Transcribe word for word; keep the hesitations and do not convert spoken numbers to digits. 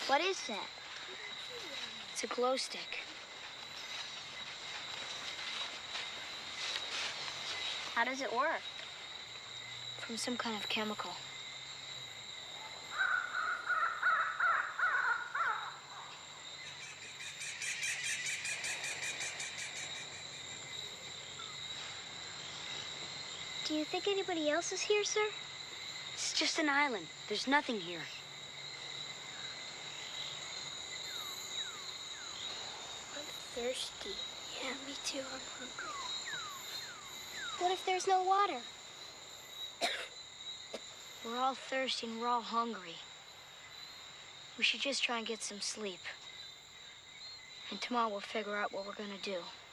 What is that? It's a glow stick. How does it work? From some kind of chemical. Do you think anybody else is here, sir? It's just an island. There's nothing here. I'm thirsty. Yeah, me too. I'm hungry. What if there's no water? We're all thirsty and we're all hungry. We should just try and get some sleep. And tomorrow we'll figure out what we're gonna do.